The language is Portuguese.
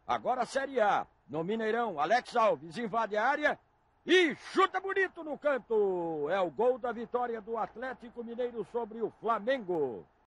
Agora a Série A. No Mineirão, Alex Alves invade a área e chuta bonito no canto. É o gol da vitória do Atlético Mineiro sobre o Flamengo.